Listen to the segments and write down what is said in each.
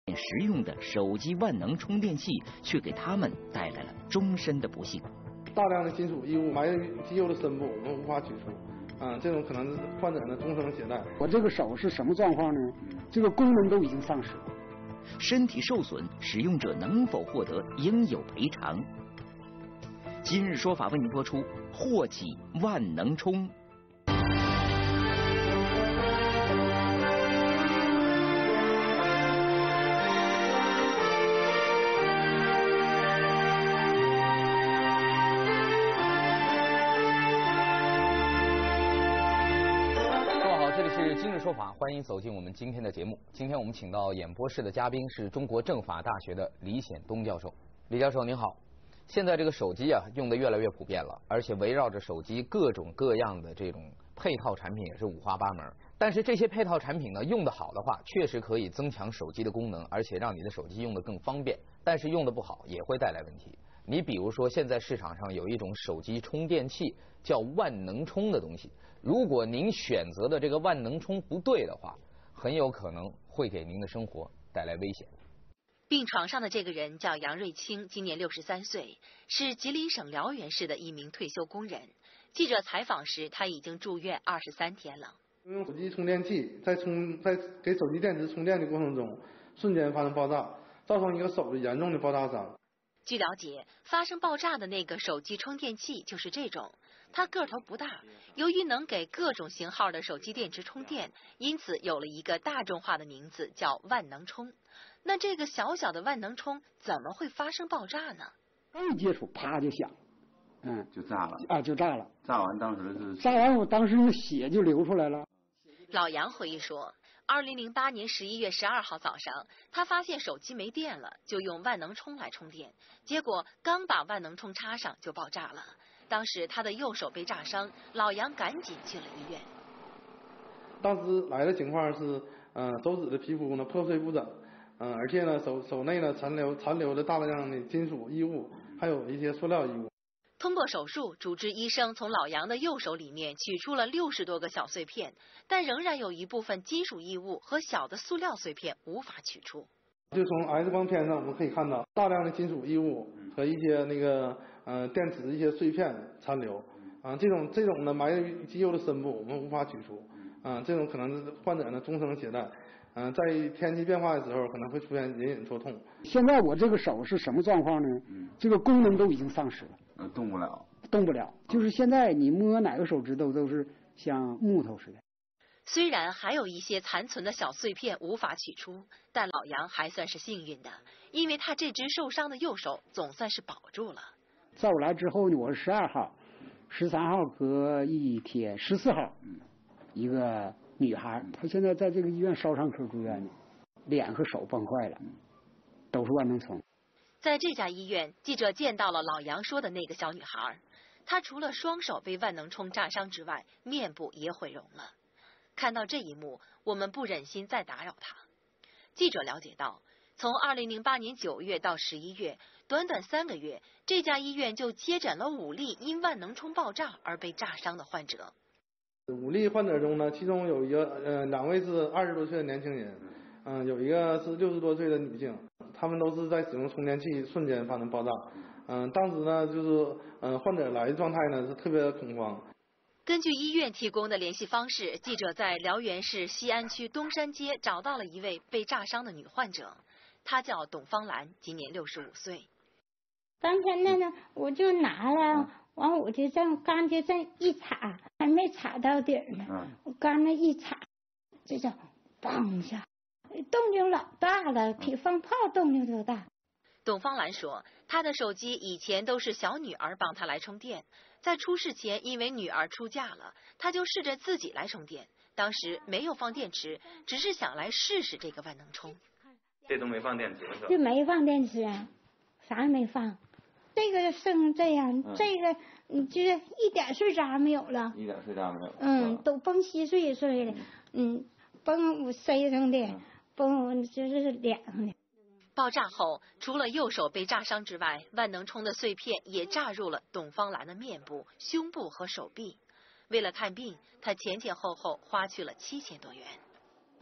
实用的手机万能充电器，却给他们带来了终身的不幸。 大量的金属异物埋于肌肉的深部，我们无法取出。这种可能是患者呢终生携带。 我这个手是什么状况呢？这个功能都已经丧失了。 身体受损，使用者能否获得应有赔偿？今日说法为您播出：祸起万能充。 今日说法，欢迎走进我们今天的节目。今天我们请到演播室的嘉宾是中国政法大学的李显东教授。李教授您好。现在这个手机啊用的越来越普遍了，而且围绕着手机各种各样的这种配套产品也是五花八门。但是这些配套产品呢，用得好的话，确实可以增强手机的功能，而且让你的手机用得更方便。但是用得不好也会带来问题。你比如说，现在市场上有一种手机充电器叫万能充的东西，如果您选择的这个万能充不对的话，很有可能会给您的生活带来危险。 病床上的这个人叫杨瑞清，今年63岁，是吉林省辽源市的一名退休工人。记者采访时，他已经住院23天了。 用手机充电器在给手机电池充电的过程中，瞬间发生爆炸，造成一个手严重的爆炸伤。 据了解，发生爆炸的那个手机充电器就是这种，它个头不大，由于能给各种型号的手机电池充电，因此有了一个大众化的名字叫万能充。那这个小小的万能充怎么会发生爆炸呢？ 刚一接触，啪就响， 就炸了啊，就炸了。 炸完当时是炸完，我当时那血就流出来了。 老杨回忆说，2008年11月12号早上，他发现手机没电了，就用万能充来充电，结果刚把万能充插上就爆炸了。当时他的右手被炸伤，老杨赶紧去了医院。 当时来的情况是，手指的皮肤呢破碎不整，而且呢手内呢残留了大量的金属异物，还有一些塑料异物。 通过手术，主治医生从老杨的右手里面取出了60多个小碎片，但仍然有一部分金属异物和小的塑料碎片无法取出。 就从 X 光片上我们可以看到大量的金属异物和一些电池一些碎片残留，这种呢埋于肌肉的深部，我们无法取出，这种可能是患者呢终生携带。在天气变化的时候可能会出现隐隐作痛。 现在我这个手是什么状况呢？这个功能都已经丧失了， 动不了。 就是现在你摸哪个手指头都是像木头似的。 虽然还有一些残存的小碎片无法取出，但老杨还算是幸运的，因为他这只受伤的右手总算是保住了。 在我来之后呢，我是12号、13号隔一天，14号，一个女孩，她现在在这个医院烧伤科住院呢，脸和手崩坏了，都是万能充。 在这家医院，记者见到了老杨说的那个小女孩，她除了双手被万能充炸伤之外，面部也毁容了。看到这一幕，我们不忍心再打扰她。记者了解到，从2008年9月到11月，短短3个月，这家医院就接诊了5例因万能充爆炸而被炸伤的患者。 5例患者中呢，其中有2位是20多岁的年轻人，有一个是60多岁的女性，他们都是在使用充电器瞬间发生爆炸。当时呢，就是患者来的状态呢是特别恐慌。 根据医院提供的联系方式，记者在辽源市西安区东山街找到了一位被炸伤的女患者，她叫董芳兰，今年65岁。 当天呢，我就拿了，完我就刚就这一插，还没插到底儿呢，我刚那一插，这叫梆一下，动静老大了，比放炮动静都大。 董芳兰说，她的手机以前都是小女儿帮她来充电，在出事前因为女儿出嫁了，她就试着自己来充电，当时没有放电池，只是想来试试这个万能充。 这都没放电池是吧？ 就没放电池，啥也没放。这个剩这样，这个就是一点碎渣没有了， 一点碎渣没有。 都崩稀碎碎的，崩我身上的，崩我就是脸上的。 爆炸后，除了右手被炸伤之外，万能充的碎片也炸入了董芳兰的面部、胸部和手臂。为了看病，她前前后后花去了7000多元。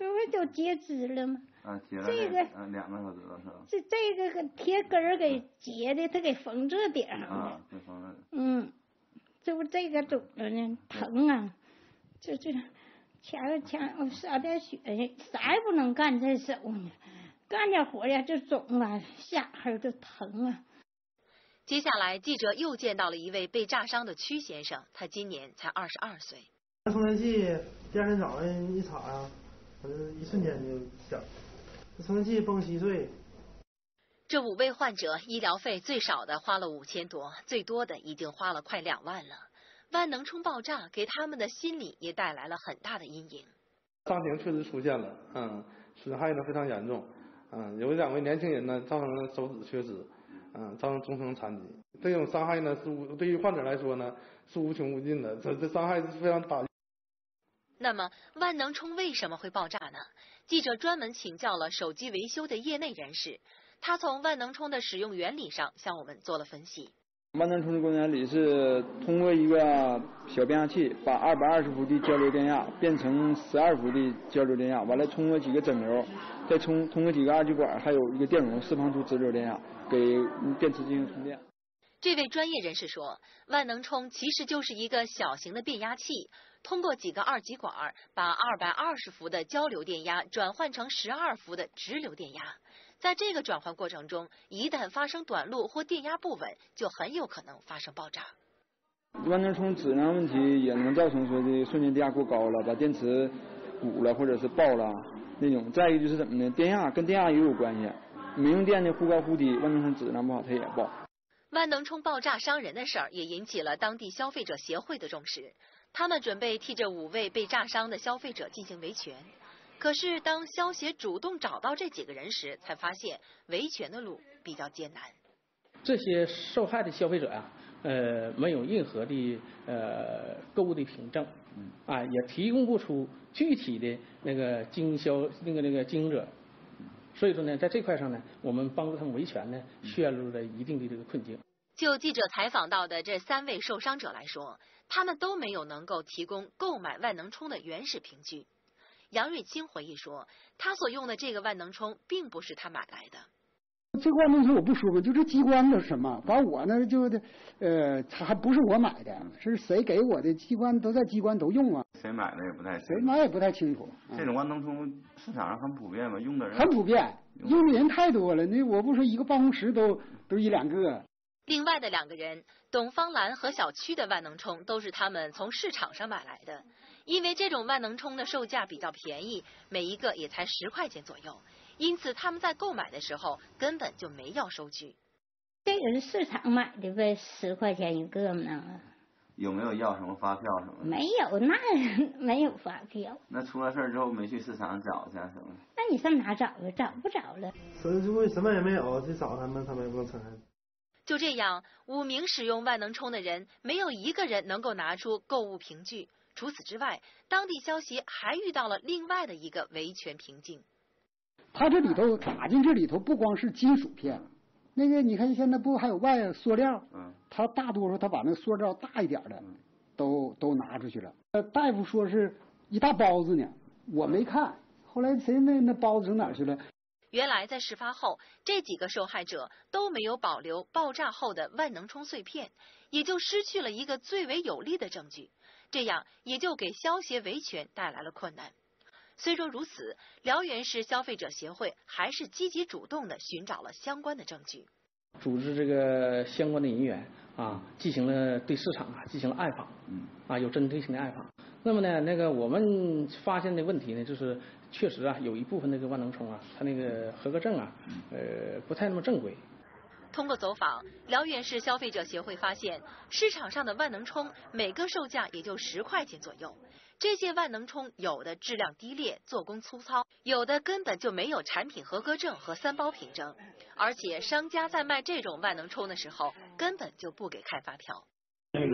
这不就截肢了吗？ 截了这个 2个手指头是吧？ 这个铁根儿给截的，他给缝这顶上了。 给缝了。 这不这个肿了呢，疼啊！这前撒点血，啥也不能干这手呢，干点活呀就肿了，下颌就疼啊。 接下来，记者又见到了一位被炸伤的曲先生，他今年才22岁。 充电器第2天早上一插呀，反正一瞬间就响。这充电器崩稀碎。 这5位患者医疗费最少的花了5000多，最多的已经花了快2万了。万能冲爆炸给他们的心理也带来了很大的阴影。 伤情确实出现了，损害呢非常严重，有2位年轻人呢造成了手指缺失，造成终身残疾。这种伤害呢对于患者来说呢是无穷无尽的，这伤害是非常大。 那么万能冲为什么会爆炸呢？记者专门请教了手机维修的业内人士，他从万能冲的使用原理上向我们做了分析。 万能冲的工作原理是通过一个小变压器把220伏的交流电压变成12伏的交流电压，完了通过几个整流，再通过几个二极管，还有一个电容释放出直流电压，给电池进行充电。 这位专业人士说，万能冲其实就是一个小型的变压器，通过几个二极管把220伏的交流电压转换成12伏的直流电压。在这个转换过程中，一旦发生短路或电压不稳，就很有可能发生爆炸。 万能冲质量问题也能造成说的瞬间电压过高了，把电池鼓了或者是爆了那种。再一个就是怎么呢？电压跟电压也有关系，没用电的忽高忽低，万能冲质量不好它也爆。 万能冲爆炸伤人的事儿也引起了当地消费者协会的重视，他们准备替这5位被炸伤的消费者进行维权。可是当消协主动找到这几个人时，才发现维权的路比较艰难。 这些受害的消费者呀，没有任何的购物的凭证，也提供不出具体的那个经销那个经营者，所以说呢，在这块上呢，我们帮助他们维权呢，陷入了一定的这个困境。 就记者采访到的这3位受伤者来说，他们都没有能够提供购买万能冲的原始凭据。杨瑞清回忆说，他所用的这个万能冲并不是他买来的。 这个万能冲我不说嘛，就这机关的是什么？把我呢它还不是我买的，是谁给我的？机关都在机关都用啊。 谁买的也不太清楚。 谁买也不太清楚。 这种万能冲市场上很普遍嘛，用的人很普遍，用的人太多了。那我不说一个办公室都1-2个。 另外的2个人，董方兰和小区的万能冲都是他们从市场上买来的。因为这种万能冲的售价比较便宜，每一个也才10块钱左右，因此他们在购买的时候根本就没要收据。 这个是市场买的呗，10块钱一个呢。 有没有要什么发票什么的？ 没有，那没有发票。 那出了事之后没去市场找去什么？ 那你上哪找啊？找不着了。 什么也没有，去找他们也不能承认。 就这样，5名使用万能冲的人，没有1个人能够拿出购物凭据。除此之外，当地消协还遇到了另外的一个维权瓶颈。 它这里头打进这里头不光是金属片，那个你看现在不还有塑料？它大多数它把那塑料大一点的都拿出去了。大夫说是一大包子呢，我没看，后来谁那包子整哪去了？ 原来在事发后，这几个受害者都没有保留爆炸后的万能冲碎片，也就失去了一个最为有力的证据。这样也就给消协维权带来了困难。虽说如此，辽源市消费者协会还是积极主动地寻找了相关的证据， 组织这个相关的人员进行了对市场进行了暗访，有针对性的暗访。那么呢，我们发现的问题呢，就是确实有一部分那个万能冲它那个合格证不太那么正规。 通过走访，辽源市消费者协会发现，市场上的万能冲每个售价也就10块钱左右。这些万能冲有的质量低劣，做工粗糙，有的根本就没有产品合格证和3包凭证。而且商家在卖这种万能冲的时候，根本就不给开发票。 那个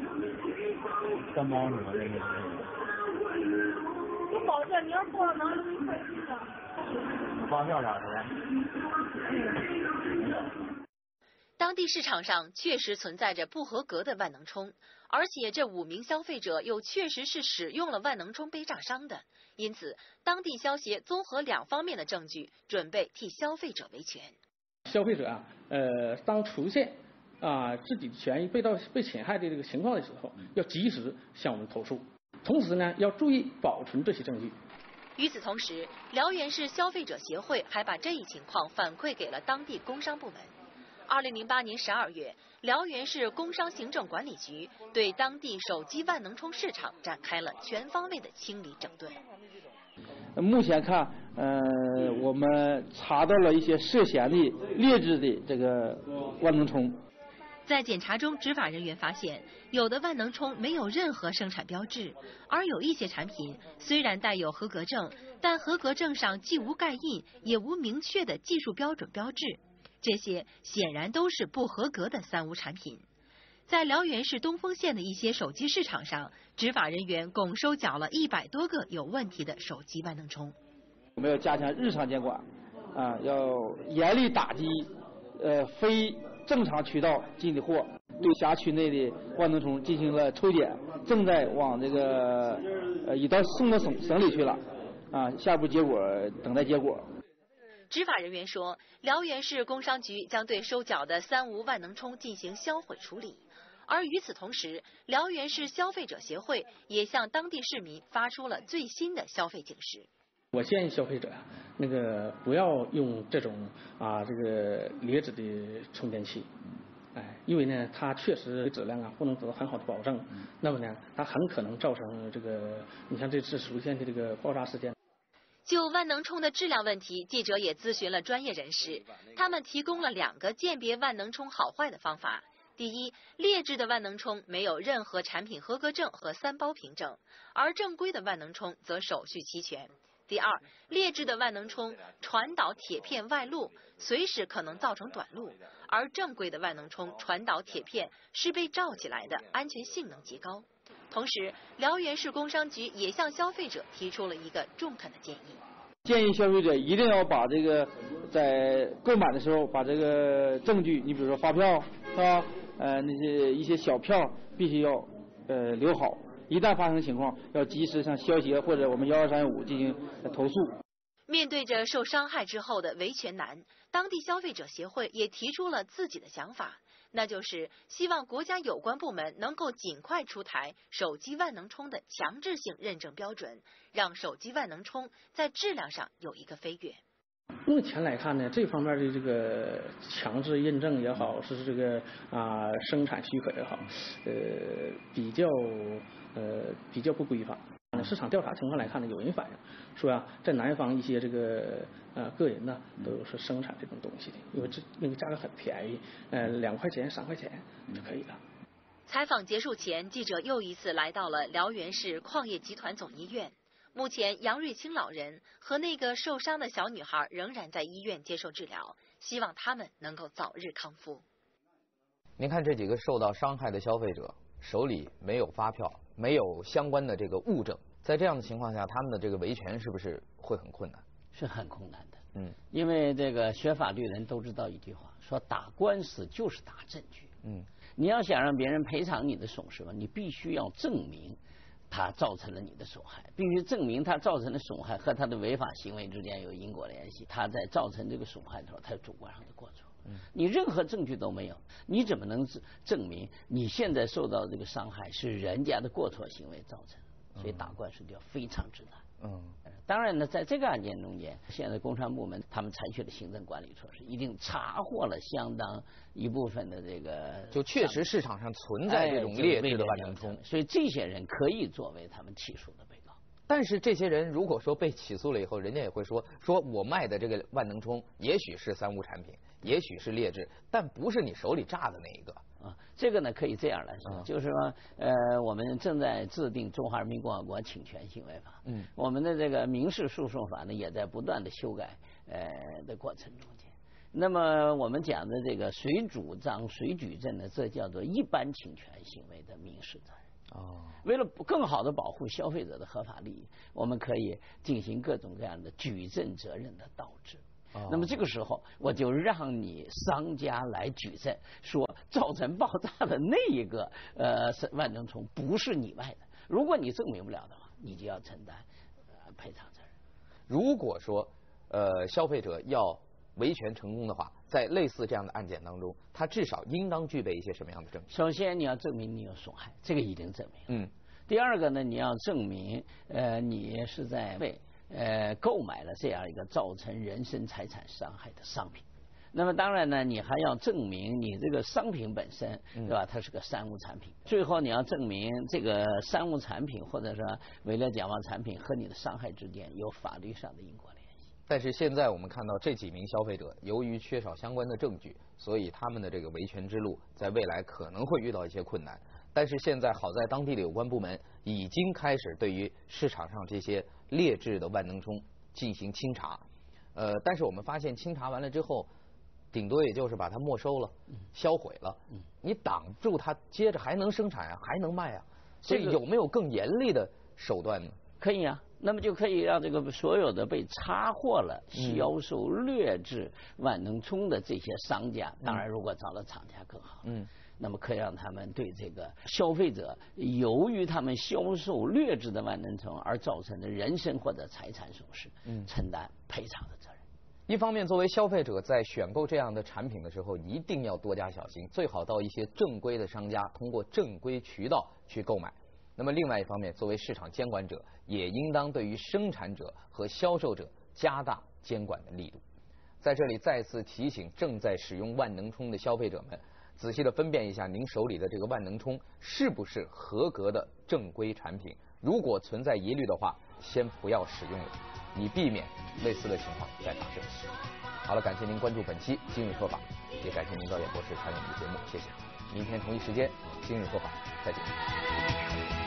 3包什么的那个。 有保证，你要不能1块钱的。 发票啥的。 当地市场上确实存在着不合格的万能冲，而且这5名消费者又确实是使用了万能冲被炸伤的，因此当地消协综合2方面的证据，准备替消费者维权。 消费者啊，当出现自己权益被侵害的这个情况的时候，要及时向我们投诉，同时呢，要注意保存这些证据。 与此同时，辽源市消费者协会还把这一情况反馈给了当地工商部门。2008年12月，辽源市工商行政管理局对当地手机万能冲市场展开了全方位的清理整顿。 目前看，我们查到了一些涉嫌的劣质的这个万能冲。 在检查中，执法人员发现，有的万能冲没有任何生产标志，而有一些产品虽然带有合格证，但合格证上既无盖印，也无明确的技术标准标志。这些显然都是不合格的3无产品。在辽源市东丰县的一些手机市场上，执法人员共收缴了100多个有问题的手机万能冲。 我们要加强日常监管，要严厉打击非正常渠道进的货，对辖区内的万能冲进行了抽检，正在往这个已到送到省里去了，下一步结果等待结果。 执法人员说，辽源市工商局将对收缴的3无万能冲进行销毁处理。而与此同时，辽源市消费者协会也向当地市民发出了最新的消费警示。 我建议消费者不要用这种这个劣质的充电器，因为呢它确实质量不能得到很好的保证，那么呢它很可能造成这个你像这次出现的这个爆炸事件。 就万能冲的质量问题，记者也咨询了专业人士，他们提供了2个鉴别万能冲好坏的方法。第一，劣质的万能冲没有任何产品合格证和3包凭证，而正规的万能冲则手续齐全。第二，劣质的万能冲传导铁片外露，随时可能造成短路，而正规的万能冲传导铁片是被罩起来的，安全性能极高。同时，辽源市工商局也向消费者提出了一个中肯的建议。 建议消费者一定要把这个在购买的时候把这个证据，你比如说发票是吧？那些一些小票必须要留好。一旦发生情况，要及时向消协或者我们12315进行投诉。 面对着受伤害之后的维权难，当地消费者协会也提出了自己的想法，那就是希望国家有关部门能够尽快出台手机万能冲的强制性认证标准，让手机万能冲在质量上有一个飞跃。 目前来看呢，这方面的这个强制认证也好，是这个生产许可也好，比较不规范。市场调查情况来看呢，有人反映说在南方一些这个个人呢都是生产这种东西的，因为那个价格很便宜，2块钱3块钱就可以了。 采访结束前，记者又一次来到了辽源市矿业集团总医院。目前，杨瑞清老人和那个受伤的小女孩仍然在医院接受治疗，希望他们能够早日康复。 您看这几个受到伤害的消费者手里没有发票，没有相关的这个物证，在这样的情况下，他们的这个维权是不是会很困难？ 是很困难的。因为这个学法律人都知道一句话，说打官司就是打证据。你要想让别人赔偿你的损失吧，你必须要证明他造成了你的损害，必须证明他造成的损害和他的违法行为之间有因果联系。他在造成这个损害的时候，他有主观上的过错。你任何证据都没有，你怎么能证明你现在受到这个伤害是人家的过错行为造成？所以打官司就要非常之难。当然呢，在这个案件中间，现在工商部门他们采取了行政管理措施，一定查获了相当一部分的这个， 就确实市场上存在这种劣质的万能冲， 所以这些人可以作为他们起诉的被告。 但是这些人如果说被起诉了以后，人家也会说我卖的这个万能冲也许是3无产品，也许是劣质，但不是你手里榨的那一个。 这个呢可以这样来说，就是说我们正在制定《中华人民共和国侵权行为法》，我们的这个民事诉讼法呢也在不断的修改的过程中间。那么我们讲的这个谁主张谁举证呢，这叫做一般侵权行为的民事责任。为了更好的保护消费者的合法利益，我们可以进行各种各样的举证责任的倒置。 那么这个时候，我就让你商家来举证，说造成爆炸的那一个万能虫不是你卖的。如果你证明不了的话，你就要承担赔偿责任。 如果说消费者要维权成功的话，在类似这样的案件当中，他至少应当具备一些什么样的证据？ 首先，你要证明你有损害，这个一定证明。第二个呢，你要证明你是在购买了这样一个造成人身财产伤害的商品。那么当然呢，你还要证明你这个商品本身，对吧？它是个三无产品。最后你要证明这个三无产品或者说伪劣假冒产品和你的伤害之间有法律上的因果联系。 但是现在我们看到这几名消费者由于缺少相关的证据，所以他们的这个维权之路在未来可能会遇到一些困难。但是现在好在当地的有关部门已经开始对于市场上这些劣质的万能冲进行清查。但是我们发现清查完了之后，顶多也就是把它没收了、销毁了。你挡住它，接着还能生产啊，还能卖啊。所以有没有更严厉的手段呢？ 可以啊，那么就可以让这个所有的被查获了销售劣质万能冲的这些商家，当然如果找到厂家更好。那么可以让他们对这个消费者由于他们销售劣质的万能冲而造成的人身或者财产损失，承担赔偿的责任。 一方面，作为消费者在选购这样的产品的时候，一定要多加小心，最好到一些正规的商家，通过正规渠道去购买。那么另外一方面，作为市场监管者，也应当对于生产者和销售者加大监管的力度。在这里再次提醒正在使用万能冲的消费者们，仔细的分辨一下您手里的这个万能冲是不是合格的正规产品。如果存在疑虑的话，先不要使用了，以避免类似的情况再发生。好了，感谢您关注本期今日说法，也感谢您到演播室参与我们的节目，谢谢。明天同一时间今日说法再见。